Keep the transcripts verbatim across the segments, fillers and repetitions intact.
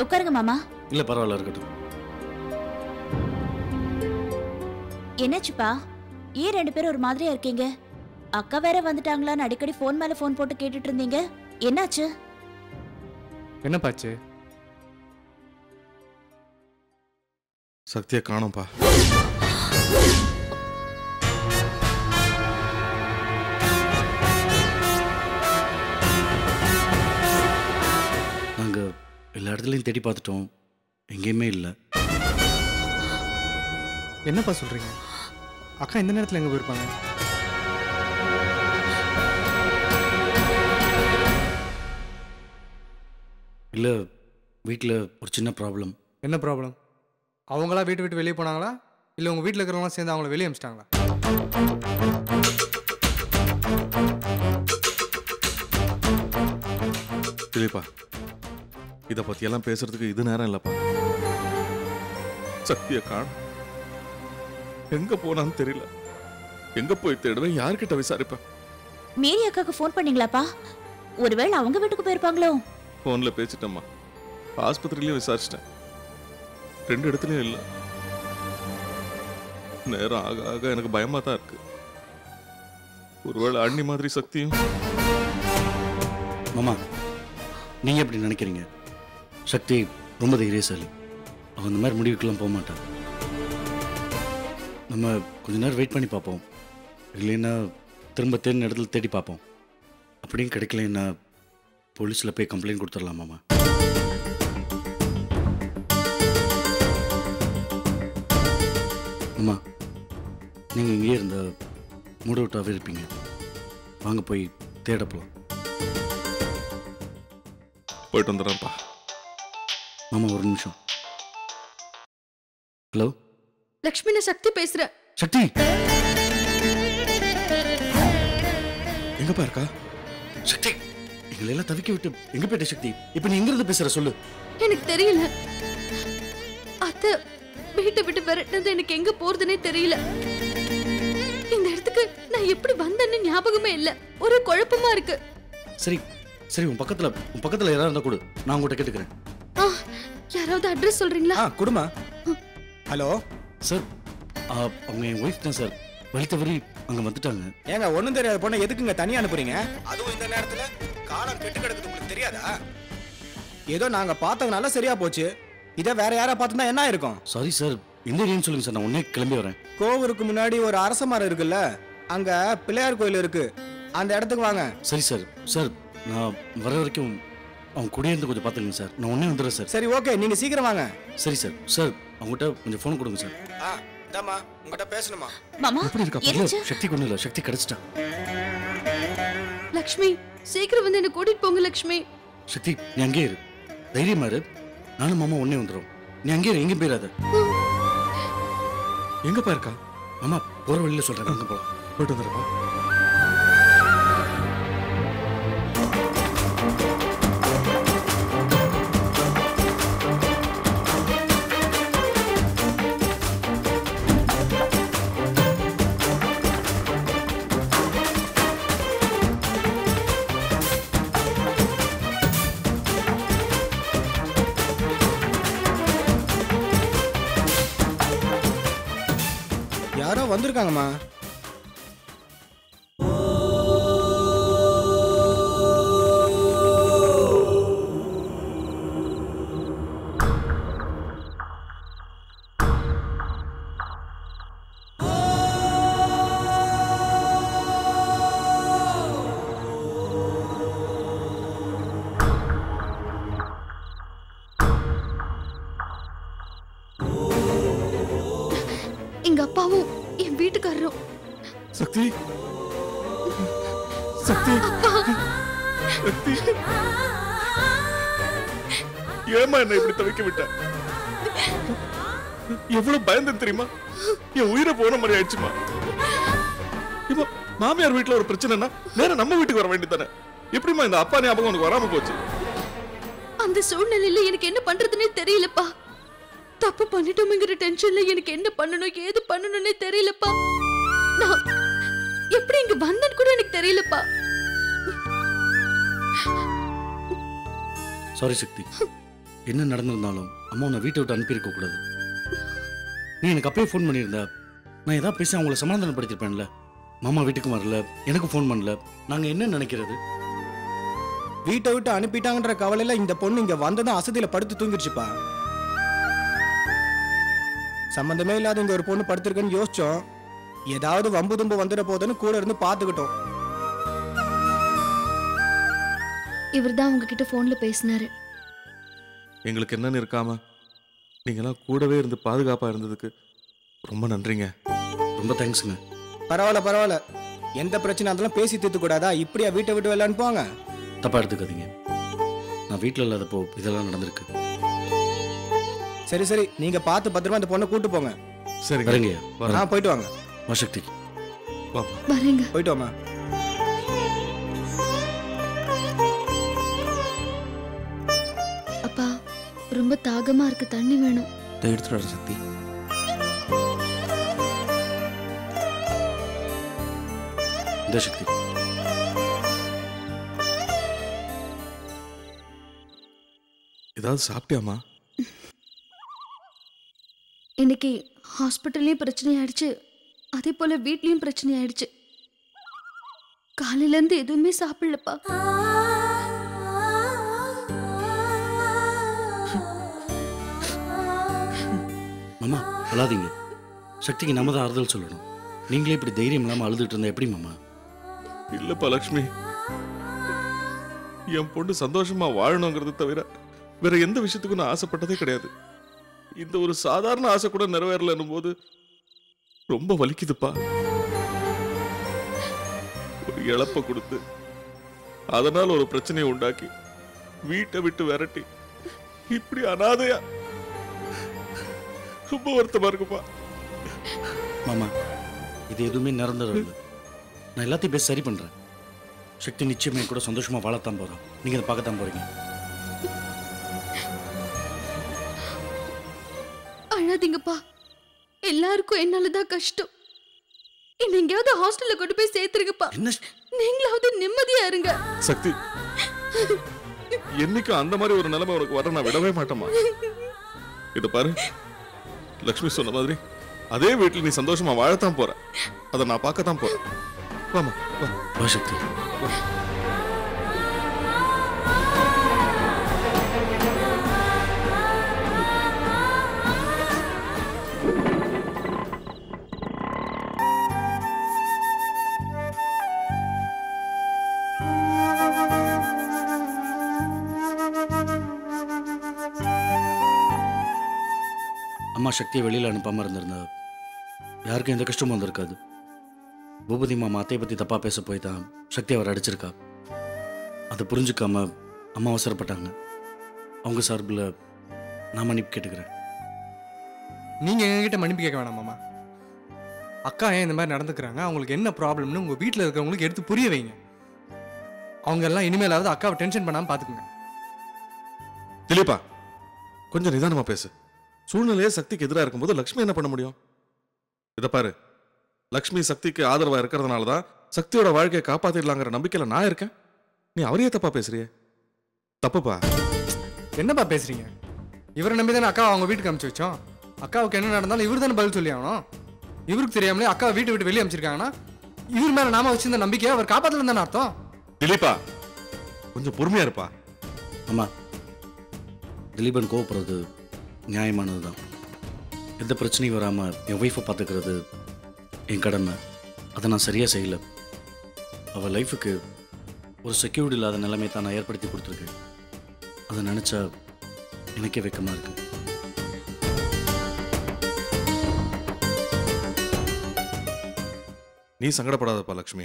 உட்காருங்க மாமா. இல்ல பரவாயில்ல இருக்கட்டும். என்னாச்சுப்பா? ஏன் ரெண்டு பேரும் ஒரு மாதிரியா இருக்கீங்க? அக்கா வேற வந்துட்டாங்களான்னு அடிக்கடி போன் மேல போன் போட்டு கேட்டுட்டு இருந்தீங்க. என்னாச்சு? என்ன பாச்சு? சக்தியை காணோம்பா. நாங்க எல்லா இடத்துலையும் தேடி பார்த்துட்டோம், எங்கேயுமே இல்லை. என்னப்பா சொல்றீங்க? அக்கா இந்த நேரத்தில் எங்க போயிருப்பாங்க? இல்லை, வீட்டில் ஒரு சின்ன ப்ராப்ளம். என்ன ப்ராப்ளம்? அவங்களா வீட்டு விட்டு வெளியே போனாங்களா இல்லை உங்கள் வீட்டில் இருக்கிறவங்களாம் சேர்ந்து அவங்கள வெளியே அனுப்பிச்சிட்டாங்களா? இல்லைப்பா, இதை பற்றியெல்லாம் பேசுறதுக்கு இது நேரம் இல்லைப்பா. சக்தியை காணோம். எங்க போனான்னு தெரியல. எங்க போய் தேடுவேன்? யார்கிட்ட விசாரிப்பேன்? மேரி அக்காக்கு போன் பண்ணீங்களாப்பா? ஒருவேளை அவங்க வீட்டுக்கு போயிருப்பாங்களோ? போன்ல பேசிட்டேம்மா, ஆஸ்பத்திரியிலையும் விசாரிச்சிட்டேன், ரெண்டு இடத்துலயும் இல்லை. நேரம் ஆக ஆக எனக்கு பயமா தான் இருக்கு. ஒருவேளை அண்ணி மாதிரி சக்தியும். மாமா, நீங்க எப்படி நினைக்கிறீங்க? சக்தி ரொம்ப தைரியசாலி, அவன் இந்த மாதிரி முடிவுக்கெல்லாம் போக மாட்டான். நம்ம கொஞ்ச நேரம் வெயிட் பண்ணி பார்ப்போம், இல்லைன்னா திரும்ப தேடின இடத்துல தேடி பார்ப்போம். அப்படியும் கிடைக்கலன்னா போலீஸில் போய் கம்ப்ளைண்ட் கொடுத்துடலாம் மாமா. அம்மா, நீங்கள் இங்கேயே இருந்த மூட விட்டாவே இருப்பீங்க, வாங்க போய் தேட போகலாம். போயிட்டு வந்துடுறேன்ப்பா. மாமா ஒரு நிமிஷம். ஹலோ லக்ஷ்மி, நான் சக்தி பேசுறேன். சக்தி எங்கப்பா இருக்கா? சக்தி, எங்களை எல்லாம் தவிக்க விட்டு எங்க போயிட்ட சக்தி? இப்ப நீ எங்க இருந்து பேசுற சொல்லு. எனக்கு தெரியல, அத்தை வீட்டை விட்டு விரட்டினது எனக்கு எங்க போறதுன்னே தெரியல. இந்த இடத்துக்கு நான் எப்படி வந்தேன்னு ஞாபகமே இல்ல, ஒரு குழப்பமா இருக்கு. சரி சரி, உன் பக்கத்துல உன் பக்கத்துல யாராவது இருந்தா கொடு, நான் உங்ககிட்ட கேட்டுக்கிறேன். யாராவது அட்ரஸ் சொல்றீங்களா? ஆ குடுமா. ஹலோ சார், அவங்க என் ஒய்ஃப் தான் சார், வழி தவறி அங்க வந்துட்டாங்க. ஏங்க ஒண்ணும் தெரியாத பொண்ணை எதுக்குங்க தனியா அனுப்புறீங்க? அதுவும் இந்த நேரத்துல காலம் கெட்டு கிடக்குது, உங்களுக்கு தெரியாதா? ஏதோ நாங்க பார்த்ததுனால சரியா போச்சு, இதை வேற யாரா பார்த்துதான் என்ன இருக்கும்? சாரி சார், இந்த ஏரியான்னு சொல்லுங்க சார், நான் உடனே கிளம்பி வரேன். கோவூருக்கு முன்னாடி ஒரு அரச மரம் இருக்குல்ல, அங்க பிள்ளையார் கோயில் இருக்கு, அந்த இடத்துக்கு வாங்க. சரி சார். சார், நான் வர வரைக்கும் அவங்க குடியிருந்து கொஞ்சம் பார்த்துங்க சார், நான் உடனே வந்துடுறேன் சார். சரி ஓகே, நீங்க சீக்கிரம் வாங்க. சரி சார். சார், அவங்ககிட்ட கொஞ்சம் ஃபோன் கொடுங்க சார். ஆ இந்தாம்மா, உங்ககிட்ட பேசணுமா? மாமா, எப்படி இருக்கா? பரவாயில்ல, சக்தி கொண்டு இல்லை, சக்தி கிடைச்சிட்டா. லக்ஷ்மி, சீக்கிரம் வந்து என்ன கூட்டிட்டு போங்க. லக்ஷ்மி, சக்தி நீ அங்கே இரு, தைரியமா இரு, நானும் மாமா உடனே வந்துடும். நீ அங்கே இரு, எங்கேயும் போயிடாத. எங்கப்பா இருக்கா? மாமா போற வழியில சொல்றேன், அங்க போலாம். போயிட்டு வந்துடுறப்பா. யாரோ வந்திருக்காங்கம்மா. எங்க அப்பாவும் என் வீட்டுக்காரரும். சக்தி, சக்தி, சக்தி, ஏமா என்ன இப்படி தவிக்க விட்ட? எவ்வளவு பயந்தேன் தெரியுமா? என் உயிரை போன மாதிரி ஆயிடுச்சுமா. இப்ப மாமியார் வீட்டுல ஒரு பிரச்சனைனா நேரா நம்ம வீட்டுக்கு வர வேண்டியதானே? எப்படிமா இந்த அப்பா ஞாபகம் உனக்கு வராம போச்சு? அந்த சூழ்நிலையில எனக்கு என்ன பண்றதுன்னே தெரியலப்பா. தப்பு பண்ணிட்டோம்ங்கிற டென்ஷன்ல எனக்கு என்ன பண்ணணும் ஏது பண்ணணும்னே தெரியலப்பா. நான் எப்படி இங்க வந்தேன்னு கூட எனக்கு தெரியலப்பா. சாரி சக்தி, என்ன நடந்திருந்தாலும் அம்மா உன்னை வீட்டை விட்டு அனுப்பியிருக்க கூடாது. நீ எனக்கு அப்பயே ஃபோன் பண்ணியிருந்தா நான் ஏதாவது பேசி அவங்கள சமாதானப்படுத்திருப்பேன்ல. மாமா வீட்டுக்கு வரல, எனக்கு ஃபோன் பண்ணல, நாங்கள் என்ன நினைக்கிறது? வீட்டை விட்டு அனுப்பிட்டாங்கன்ற கவலையில இந்த பொண்ணு இங்க வந்ததும் அசதியில படுத்து தூங்கிடுச்சுப்பா. சம்பந்தமே இல்லாத இங்க ஒரு பொண்ணு படுத்திருக்குன்னு யோசிச்சோம். ஏதாவது வம்பு தும்பு வந்துட போதுன்னு கூட இருந்து பாத்துக்கிட்டோம். இவர் தான் உங்ககிட்ட போன்ல பேசினாரு. எங்களுக்கு என்னன்னு இருக்காம நீங்களாம் கூடவே இருந்து பாதுகாப்பா இருந்ததுக்கு ரொம்ப நன்றிங்க. ரொம்ப தேங்க்ஸுங்க. பரவாயில்ல பரவாயில்ல, எந்த பிரச்சனை இருந்தாலும் பேசி தீர்த்து கூடாதா? இப்படியா வீட்டை விட்டு வெளில அனுப்புவாங்க? தப்பா எடுத்துக்காதீங்க, நான் வீட்டில் இல்லாதப்போ இதெல்லாம் நடந்திருக்கு. சரி சரி, நீங்க பார்த்து பத்திரமா அந்த பொண்ணை கூட்டு போங்க. சரி வரீங்க. ஆ போயிட்டு வாங்க. வா சக்தி. வரேங்க. போயிட்டு வாமா. அப்பா ரொம்ப தாகமா இருக்கு, தண்ணி வேணும். எடுத்துட்டு வர சக்தி. இந்த சக்தி ஏதாவது சாப்பிட்டியாமா? இன்னைக்கு ஹாஸ்பிட்டல்லையும் பிரச்சனை ஆயிடுச்சு, அதே போல வீட்லயும் பிரச்சனை ஆயிடுச்சு. காலையில இருந்து எதுவுமே சாப்பிடலப்பா. மாமா அழாதீங்க. சக்திக்கு நம்ம தான் ஆறுதல் சொல்லணும். நீங்களே இப்படி தைரியம் இல்லாமல் அழுதுட்டு இருந்தா எப்படி மாமா? இல்லப்பா லக்ஷ்மி, என் பொண்ணு சந்தோஷமா வாழணுங்கிறது தவிர வேற எந்த விஷயத்துக்கும் நான் ஆசைப்பட்டதே கிடையாது. இந்த ஒரு சாதாரண ஆசை கூட நிறைவேறலன்னும் போது ரொம்ப வலிக்குதுப்பா. ஒரு இழப்ப கொடுத்து அதனால ஒரு பிரச்சனையை உண்டாக்கி வீட்டை விட்டு விரட்டி இப்படி அனாதையா ரொம்ப வருத்தமா இருக்குப்பா. மாமா இது எதுவுமே நிரந்தரம் இல்லை. நான் எல்லாத்தையும் பேசி சரி பண்றேன். சக்தி நிச்சயமே கூட சந்தோஷமா வாழத்தான் போறோம். நீங்க அதை பார்க்கத்தான் போறீங்க. அழாதீங்கப்பா, எல்லாருக்கும் என்னாலதான் கஷ்டம். என்ன எங்கேயாவது ஹாஸ்டல்ல கொண்டு போய் சேர்த்துருங்கப்பா. என்ன நீங்களாவது நிம்மதியா இருங்க. சக்தி, என்னைக்கு அந்த மாதிரி ஒரு நிலைமை உனக்கு வர நான் விடவே மாட்டேமா. இத பாரு, லக்ஷ்மி சொன்ன மாதிரி அதே வீட்டில் நீ சந்தோஷமா வாழத்தான் போற. அதை நான் பார்க்கத்தான் போறேன். வாமா வா. வா சக்தி. அம்மா சக்தியை வெளியில் அனுப்பாமல் இருந்திருந்தா யாருக்கும் எந்த கஷ்டமும் வந்திருக்காது. பூபதி மாமா அத்தையை பற்றி தப்பாக பேச போய் தான் சக்தி அவர் அடிச்சிருக்கா. அதை புரிஞ்சுக்காம அம்மா அவசரப்பட்டாங்க. அவங்க சார்பில் நான் மன்னிப்பு கேட்டுக்கிறேன். நீங்கள் எங்ககிட்ட மன்னிப்பு கேட்க வேணாம் மாமா. அக்கா ஏன் இந்த மாதிரி நடந்துக்கிறாங்க, அவங்களுக்கு என்ன ப்ராப்ளம்னு உங்கள் வீட்டில் இருக்கிறவங்களுக்கு எடுத்து புரிய வைங்க. அவங்க எல்லாம் இனிமேலாவது அக்காவை டென்ஷன் பண்ணாமல் பார்த்துக்குங்க. திலீப்பா, கொஞ்சம் நிதானமா பேசு. சூழ்நிலையே சக்திக்கு எதிராக இருக்கும்போது லக்ஷ்மி என்ன பண்ண முடியும்? இதை பாரு, லக்ஷ்மி சக்திக்கு ஆதரவா இருக்கிறதுனால தான் சக்தியோட வாழ்க்கையை காப்பாத்திடலாங்கிற நம்பிக்கையில நான் இருக்கேன். நீ அவரையே தப்பா பேசுறியே. தப்புப்பா. என்னப்பா பேசுறீங்க? இவரை நம்பி தானே அக்கா அவங்க வீட்டுக்கு அனுப்பிச்சு வச்சோம். அக்காவுக்கு என்ன நடந்தாலும் இவர் தானே பதில் சொல்லி ஆகணும். இவருக்கு தெரியாமலே அக்கா வீட்டை விட்டு வெளியே அனுப்பிச்சிருக்காங்கன்னா இவர் மேல நாம வச்சிருந்த நம்பிக்கையை அவர் காப்பாத்தல தானே அர்த்தம். திலீப்பா, கொஞ்சம் பொறுமையா இருப்பா. அம்மா, திலீபன் கோவப்படுறது நியாயமானது தான். எந்த பிரச்சனையும் வராமல் என் ஒய்ஃபை பார்த்துக்கிறது என் கடமை. அதை நான் சரியாக செய்யலை. அவள் லைஃபுக்கு ஒரு செக்யூரிட்டி இல்லாத நிலைமை தான் நான் ஏற்படுத்தி கொடுத்துருக்கேன். அதை நினச்சா எனக்கே வெக்கமாக இருக்கு. நீ சங்கடப்படாதப்பா லக்ஷ்மி.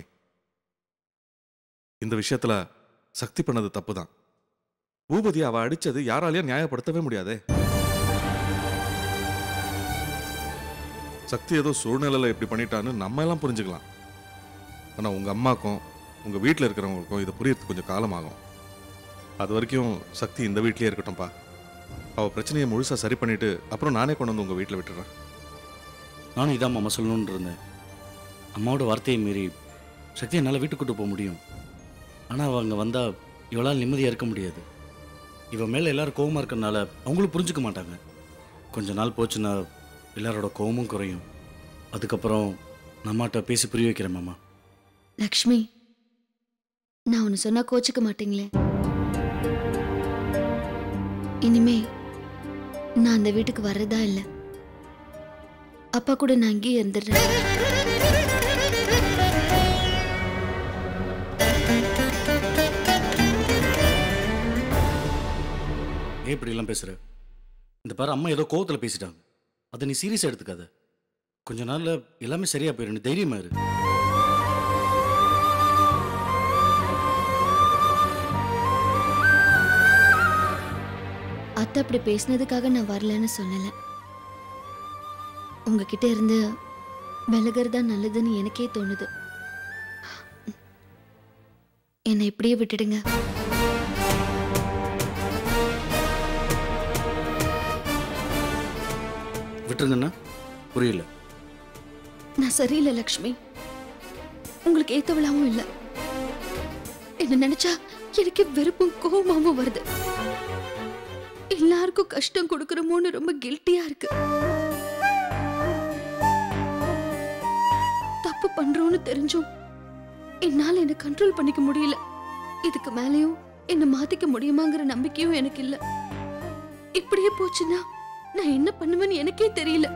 இந்த விஷயத்துல சக்தி பண்ணது தப்பு தான். பூபதி அவ அடிச்சது யாராலையும் நியாயப்படுத்தவே முடியாதே. சக்தி ஏதோ சூழ்நிலையில இப்படி பண்ணிட்டான்னு நம்ம எல்லாம் புரிஞ்சுக்கலாம். ஆனா உங்க அம்மாக்கும் உங்க வீட்டில் இருக்கிறவங்களுக்கும் இதை புரியறதுக்கு கொஞ்சம் காலம் ஆகும். அது வரைக்கும் சக்தி இந்த வீட்லயே இருக்கட்டும்பா. அவ பிரச்சனையை முழுசா சரி பண்ணிட்டு அப்புறம் நானே கொண்டு வந்து உங்க வீட்டில் விட்டுறேன். நானும் இதான் மாமா சொல்லணும்னு இருந்தேன். அம்மாவோட வார்த்தையை மீறி சக்தி என்னால் வீட்டுக்கு கூட்டு போக முடியும். ஆனால் அவள் அங்கே வந்தால் இவளால் நிம்மதியாக இருக்க முடியாது. இவன் மேலே எல்லாரும் கோவமாக இருக்கிறனால அவங்களும் புரிஞ்சுக்க மாட்டாங்க. கொஞ்ச நாள் போச்சுன்னா எல்லாரோட கோவமும் குறையும். அதுக்கப்புறம் நம்மகிட்ட பேசி புரிய வைக்கிறேன் மாமா. லக்ஷ்மி, நான் ஒன்று சொன்னா கோச்சிக்க மாட்டீங்களே? இனிமே நான் அந்த வீட்டுக்கு வர்றதா இல்லை. அப்பா கூட நான் அங்கேயே இருந்துடுறேன். ஏன் இப்படிலாம் பேசுற? இந்த பாரு, அம்மா ஏதோ கோவத்தில் பேசிட்டாங்க. அதை நீ சீரியஸாக எடுத்துக்காத. கொஞ்ச நாள்ல எல்லாமே சரியா போயிடும். நீ தைரியமா இரு. அத்தை அப்படி பேசினதுக்காக நான் வரலன்னு சொல்லல. உங்ககிட்ட இருந்து விலகிறதா நல்லதுன்னு எனக்கே தோணுது. என்னை இப்படியே விட்டுடுங்க. விட்டுருங்கண்ணா, புரியல. நான் சரியில்லை லக்ஷ்மி, உங்களுக்கு ஏத்தவளாவும் இல்லை. என்ன நினைச்சா எனக்கு வெறுப்பும் கோபமாவும் வருது. எல்லாருக்கும் கஷ்டம் கொடுக்கறமோன்னு ரொம்ப கில்ட்டியா இருக்கு. தப்பு பண்றோம்னு தெரிஞ்சும் என்னால என்ன கண்ட்ரோல் பண்ணிக்க முடியல. இதுக்கு மேலேயும் என்ன மாத்திக்க முடியுமாங்கிற நம்பிக்கையும் எனக்கு இல்ல. இப்படியே போச்சுன்னா நான் என்ன பண்ணுவேன்னு எனக்கே தெரியல.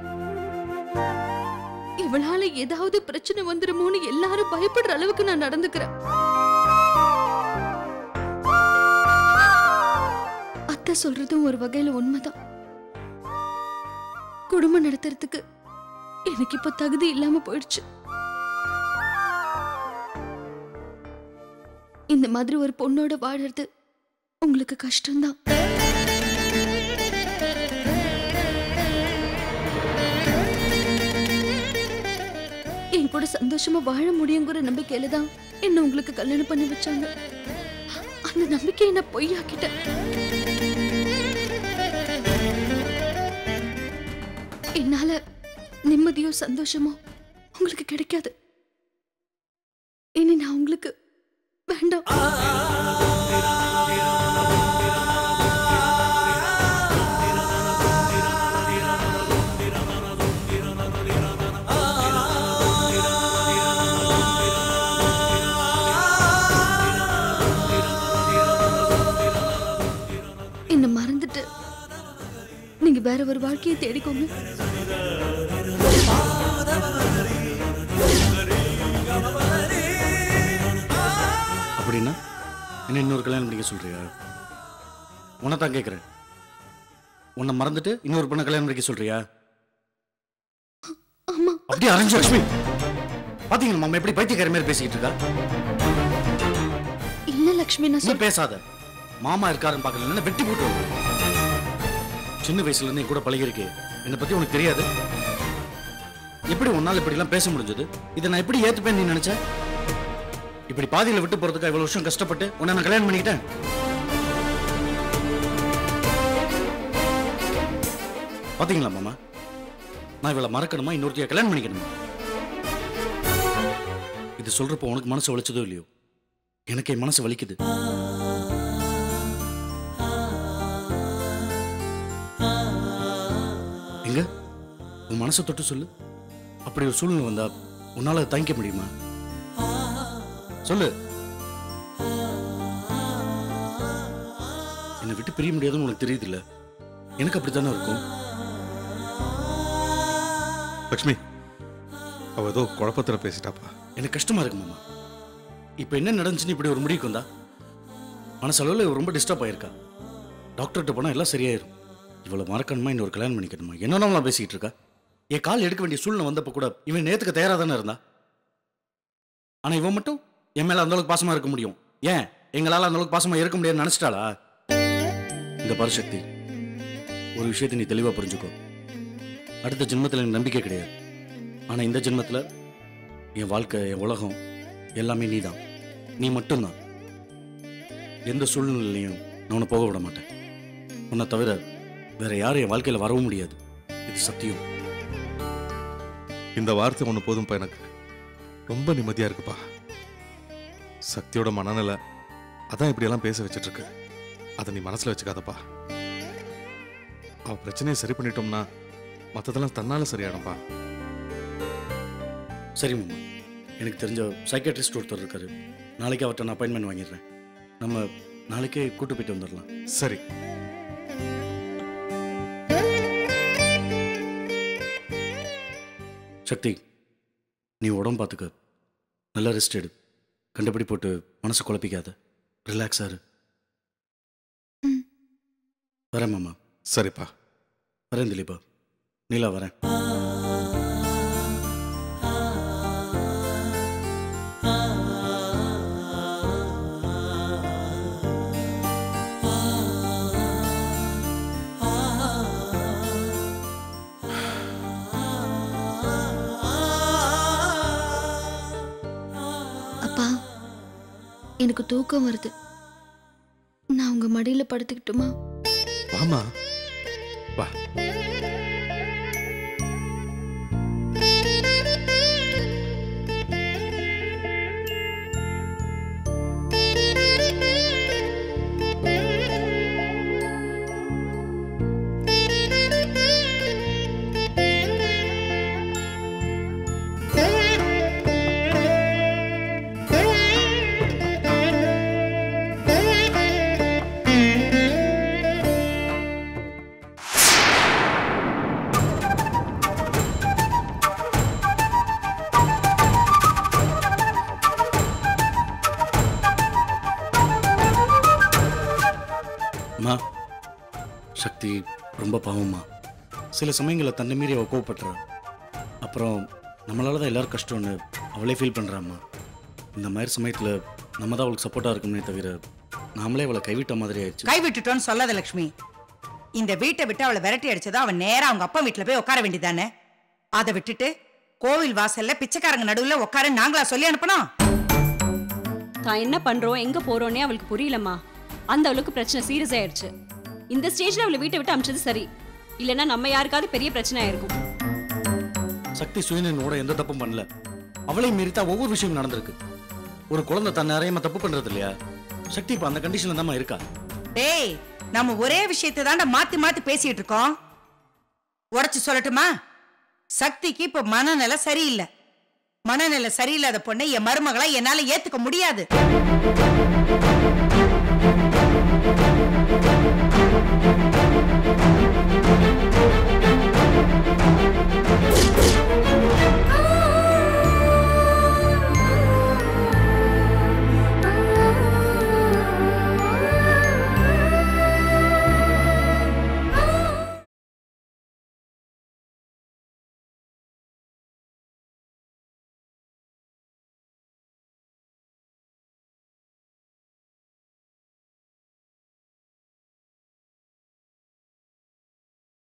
இவளால ஏதாவது பிரச்சனை வந்துருமோன்னு எல்லாரும் பயப்படுற அளவுக்கு நான் நடந்துக்கிறேன். அத்தை சொல்றதும் ஒரு வகையில உண்மைதான். குடும்பம் நடத்துறதுக்கு எனக்கு இப்ப தகுதி இல்லாம போயிடுச்சு. இந்த மாதிரி ஒரு பொண்ணோட வாழறது உங்களுக்கு கஷ்டம்தான். என் கூட சந்தோஷமா வாழ முடியுங்கிற நம்பிக்கையில தான் என்ன உங்களுக்கு கல்யாணம் பண்ணி வச்சாங்க. அந்த நம்பிக்கையை நான் பொய்யாக்கிட்டேன். என்னால நிம்மதியோ சந்தோஷமோ உங்களுக்கு கிடைக்காது. இனி நான் உங்களுக்கு வேண்டாம். என்ன மறந்துட்டு நீங்க வேற ஒரு வாழ்க்கையை தேடிக்கோங்க. அப்படின்னா என்ன இன்னொரு கல்யாணம் பண்ணிக்க சொல்றியா? உன்னை தான் கேட்குறேன். உன்னை மறந்துட்டு இன்னொரு பொண்ணை கல்யாணம் பண்ணிக்க சொல்றியா? ஆமா. அப்படியே அரஞ்சு லட்சுமி, பாத்தீங்களா மாமா எப்படி பைத்தியக்கார மாதிரி பேசிக்கிட்டு இருக்கா? இல்ல லட்சுமி, நான் சொல்ல பேசாத. மாமா இருக்காருன்னு பார்க்கல, வெட்டி போட்டு. சின்ன வயசுல இருந்து கூட பழகிருக்கே, என்னை பத்தி உனக்கு தெரியாது? எப்படி உன்னால இப்படி எல்லாம் பேச முடிஞ்சது? இதை நான் எப்படி ஏத்துப்பேன் நீ நினைச்ச? இப்படி பாதியில விட்டு போறதுக்கு இவ்வளவு வருஷம் கஷ்டப்பட்டு உன்னை நான் கல்யாணம் பண்ணிக்கிட்டேன். பாத்தீங்களா மாமா, நான் இவளை மறக்கணுமா இன்னொருத்தைய கல்யாணம் பண்ணிக்கணுமா? இது சொல்றப்போ உனக்கு மனசு வலிச்சதோ இல்லையோ, எனக்கு என் மனசு வலிக்குது. எங்க உன் மனசை தொட்டு சொல்லு. அப்படி ஒரு சூழ்நிலை வந்தா உன்னால தாங்கிக்க முடியுமா? சொல்லு. என்னை விட்டு பிரிய முடியாதுன்னு உனக்கு தெரியுது இல்ல? எனக்கு அப்படித்தானே இருக்கும். லக்ஷ்மி, அவ ஏதோ குழப்பத்துல பேசிட்டாப்பா. எனக்கு கஷ்டமா இருக்கு மாமா. இப்ப என்ன நடந்துச்சுன்னு இப்படி ஒரு முடிவுக்கு வந்தா மனசளவில் ரொம்ப டிஸ்டர்ப் ஆயிருக்கா. டாக்டர்கிட்ட போனா எல்லாம் சரியாயிரும். இவ்வளவு மறக்கணுமா இன்னொரு கல்யாணம் பண்ணிக்கணுமா? என்னென்னலாம் பேசிக்கிட்டு இருக்கா. என் கால் எடுக்க வேண்டிய சூழ்நிலை வந்தப்ப கூட இவன் நேத்துக்கு தயாரா தானே இருந்தா. ஆனா இவன் மட்டும் என் மேல அந்த அளவுக்கு பாசமா இருக்க முடியும். ஏன் எங்களால அந்த அளவுக்கு பாசமா இருக்க முடியாதுன்னு நினைச்சிட்டாளா? இந்த பரிசக்தி, ஒரு விஷயத்தை நீ தெளிவா புரிஞ்சுக்கோ. அடுத்த ஜென்மத்தில் எனக்கு நம்பிக்கை கிடையாது. ஆனா இந்த ஜென்மத்தில் என் வாழ்க்கை, என் உலகம் எல்லாமே நீ தான். நீ மட்டும்தான். எந்த சூழ்நிலையிலையும் நான் உன்னை போக விட மாட்டேன். உன்னை தவிர வேற யாரும் என் வாழ்க்கையில் வரவும் முடியாது. இது சத்தியம். இந்த வார்த்தை ஒன்று போதும்ப்பா. எனக்கு ரொம்ப நிம்மதியா இருக்குப்பா. சக்தியோட மனநிலை அதான் இப்படியெல்லாம் பேச வச்சுட்டு இருக்கு. அதை நீ மனசுல வச்சுக்காதப்பா. அவ பிரச்சனையை சரி பண்ணிட்டோம்னா மற்றதெல்லாம் தன்னால சரியாடும்பா. சரி மாமா, எனக்கு தெரிஞ்ச சைக்காட்ரிஸ்ட் ஒருத்தர் இருக்காரு. நாளைக்கு அவர்கிட்ட நான் அப்பாயின்மெண்ட் வாங்கிடுறேன். நம்ம நாளைக்கே கூட்டு போயிட்டு வந்துடலாம். சரி. சக்தி, நீ உடம்பு பார்த்துக்க, நல்லா ரெஸ்ட் எடு. கண்டுபிடி போட்டு மனசை குழப்பிக்காத, ரிலாக்ஸாக இரு. வரேன் மாமா. சரிப்பா. வரேன் திலீபா. நீலா வரேன். அப்பா, எனக்கு தூக்கம் வருது. நான் உங்க மடியில படுத்துக்கிட்டுமா? வாமா, வா. அம்மா, சக்தி ரொம்ப பாவம்மா. சில சமயங்களில் தன்னை மீறி அவள் கோவப்படுறா. அப்புறம் நம்மளால தான் எல்லாரும் கஷ்டம்னு அவளே ஃபீல் பண்ணுறாம்மா. இந்த மாதிரி சமயத்தில் நம்ம தான் அவளுக்கு சப்போர்ட்டாக இருக்கணுமே தவிர நாமளே அவளை கைவிட்ட மாதிரி ஆயிடுச்சு. கைவிட்டுட்டோன்னு சொல்லாத லட்சுமி. இந்த வீட்டை விட்டு அவளை விரட்டி அடிச்சதா அவன் நேரா அவங்க அப்பா வீட்டில் போய் உட்கார வேண்டியதானே. அதை விட்டுட்டு கோவில் வாசல்ல பிச்சைக்காரங்க நடுவில் உட்கார நாங்களா சொல்லி அனுப்பணும்? தான் என்ன பண்றோம் எங்க போறோன்னே அவளுக்கு புரியலம்மா. அந்த அவளுக்கு பிரச்சனை சீரியஸ் ஆயிடுச்சு. இந்த ஸ்டேஜ்ல அவளை வீட்டை விட்டு அமிச்சது சரி, இல்லைன்னா நம்ம யாருக்காவது பெரிய பிரச்சனை ஆயிருக்கும். சக்தி சுயநோட எந்த தப்பும் பண்ணல. அவளையும் மீறித்தான் ஒவ்வொரு விஷயம் நடந்திருக்கு. ஒரு குழந்தை தன்னை அறியாம தப்பு பண்றது இல்லையா? சக்தி இப்ப அந்த கண்டிஷன்ல தான் இருக்கா. டேய், நம்ம ஒரே விஷயத்தை தாண்ட மாத்தி மாத்தி பேசிட்டு இருக்கோம். உடைச்சு சொல்லட்டுமா? சக்திக்கு இப்ப மனநிலை சரியில்லை. மனநிலை சரியில்லாத பொண்ணை என் மருமகளா என்னால ஏத்துக்க முடியாது.